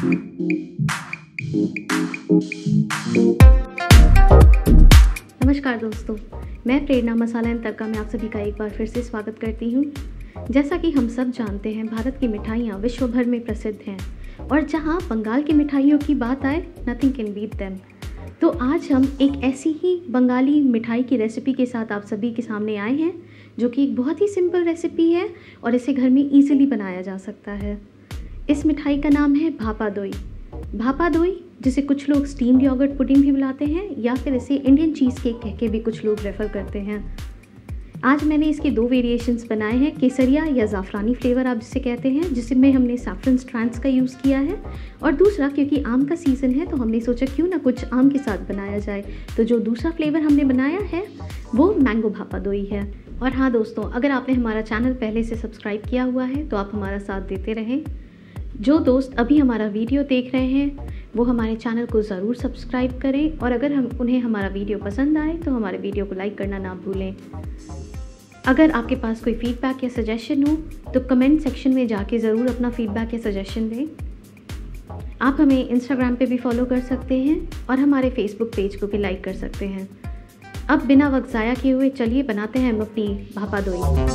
नमस्कार दोस्तों, मैं प्रेरणा मसाला एंड तड़का में आप सभी का एक बार फिर से स्वागत करती हूँ। जैसा कि हम सब जानते हैं, भारत की मिठाइयाँ विश्व भर में प्रसिद्ध हैं और जहाँ बंगाल की मिठाइयों की बात आए, नथिंग कैन बीट देम। तो आज हम एक ऐसी ही बंगाली मिठाई की रेसिपी के साथ आप सभी के सामने आए हैं, जो कि एक बहुत ही सिंपल रेसिपी है और इसे घर में ईजिली बनाया जा सकता है। इस मिठाई का नाम है भापा दोई। भापा दोई, जिसे कुछ लोग स्टीम्ड योगर्ट पुडिंग भी बुलाते हैं या फिर इसे इंडियन चीज़ केक कह के भी कुछ लोग रेफ़र करते हैं। आज मैंने इसके 2 वेरिएशंस बनाए हैं, केसरिया या ज़ाफ़रानी फ्लेवर आप जिसे कहते हैं, जिसमें हमने सैफरन स्ट्रैंड्स का यूज़ किया है, और दूसरा क्योंकि आम का सीज़न है तो हमने सोचा क्यों ना कुछ आम के साथ बनाया जाए। तो जो दूसरा फ्लेवर हमने बनाया है वो मैंगो भापा दोई है। और हाँ दोस्तों, अगर आपने हमारा चैनल पहले से सब्सक्राइब किया हुआ है तो आप हमारा साथ देते रहें। जो दोस्त अभी हमारा वीडियो देख रहे हैं वो हमारे चैनल को ज़रूर सब्सक्राइब करें, और अगर उन्हें हमारा वीडियो पसंद आए तो हमारे वीडियो को लाइक करना ना भूलें। अगर आपके पास कोई फीडबैक या सजेशन हो तो कमेंट सेक्शन में जाके ज़रूर अपना फीडबैक या सजेशन दें। आप हमें इंस्टाग्राम पे भी फॉलो कर सकते हैं और हमारे फेसबुक पेज को भी लाइक कर सकते हैं। अब बिना वक्त ज़ाया किए हुए चलिए बनाते हैं हम अपनी भापा दोई।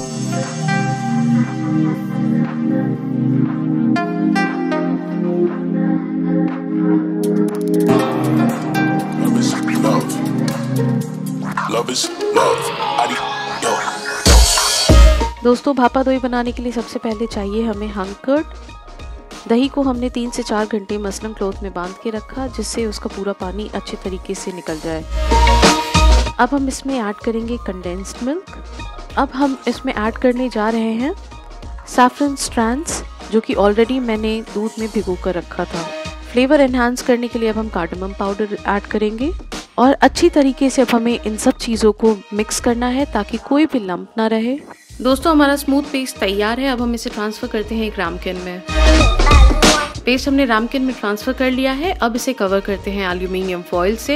दोस्तों, भापा दोई बनाने के लिए सबसे पहले चाहिए हमें हंग कर्ड। दही को हमने 3 से 4 घंटे मसलन क्लॉथ में बांध के रखा, जिससे उसका पूरा पानी अच्छे तरीके से निकल जाए। अब हम इसमें ऐड करेंगे कंडेंस्ड मिल्क। अब हम इसमें ऐड करने जा रहे हैं सैफरन स्ट्रैंड्स, जो कि ऑलरेडी मैंने दूध में भिगो कर रखा था। फ्लेवर एनहांस करने के लिए अब हम कार्डमम पाउडर ऐड करेंगे और अच्छी तरीके से अब हमें इन सब चीज़ों को मिक्स करना है ताकि कोई भी लंप ना रहे। दोस्तों, हमारा स्मूथ पेस्ट तैयार है। अब हम इसे ट्रांसफ़र करते हैं एक रामकिन में। पेस्ट हमने रामकिन में ट्रांसफ़र कर लिया है। अब इसे कवर करते हैं एल्यूमिनियम फॉइल से।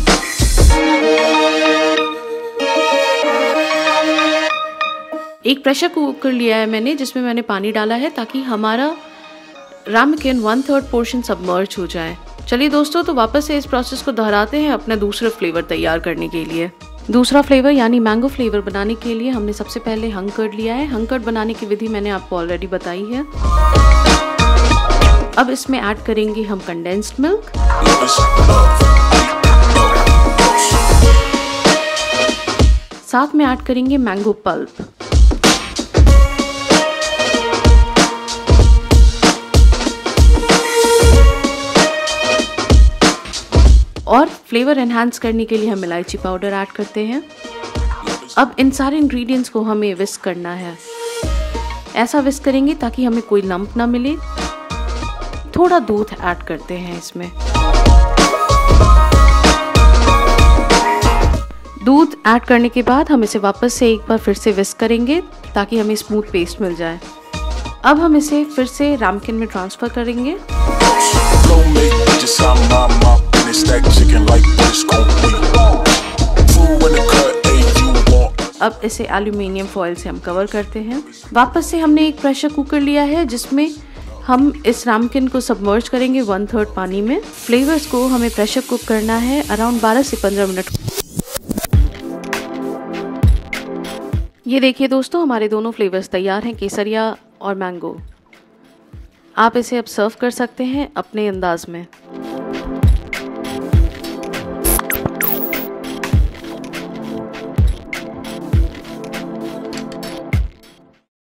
एक प्रेशर कुकर लिया है मैंने, जिसमें मैंने पानी डाला है ताकि हमारा रामकिन 1/3 पोर्शन सबमर्ज हो जाए। चलिए दोस्तों, तो वापस से इस प्रोसेस को दोहराते हैं अपना दूसरा फ्लेवर तैयार करने के लिए। दूसरा फ्लेवर यानी मैंगो फ्लेवर बनाने के लिए हमने सबसे पहले हंग कर्ड लिया है। हंग कर्ड बनाने की विधि मैंने आपको ऑलरेडी बताई है। अब इसमें ऐड करेंगे हम कंडेंस्ड मिल्क, साथ में ऐड करेंगे मैंगो पल्प, और फ्लेवर एनहांस करने के लिए हम इलायची पाउडर ऐड करते हैं। अब इन सारे इंग्रेडिएंट्स को हमें विस्क करना है। ऐसा विस्क करेंगे ताकि हमें कोई लंप ना मिले। थोड़ा दूध ऐड करते हैं इसमें। दूध ऐड करने के बाद हम इसे वापस से एक बार फिर से विस्क करेंगे ताकि हमें स्मूथ पेस्ट मिल जाए। अब हम इसे फिर से रामकिन में ट्रांसफ़र करेंगे। अब इसे एल्यूमिनियम फॉइल से हम कवर करते हैं। वापस से हमने एक प्रेशर कुकर लिया है, जिसमें हम इस रामकिन को सबमर्ज करेंगे 1/3 पानी में। फ्लेवर्स को हमें प्रेशर कुक करना है अराउंड 12 से 15 मिनट। ये देखिए दोस्तों, हमारे दोनों फ्लेवर्स तैयार हैं, केसरिया और मैंगो। आप इसे अब सर्व कर सकते हैं अपने अंदाज में।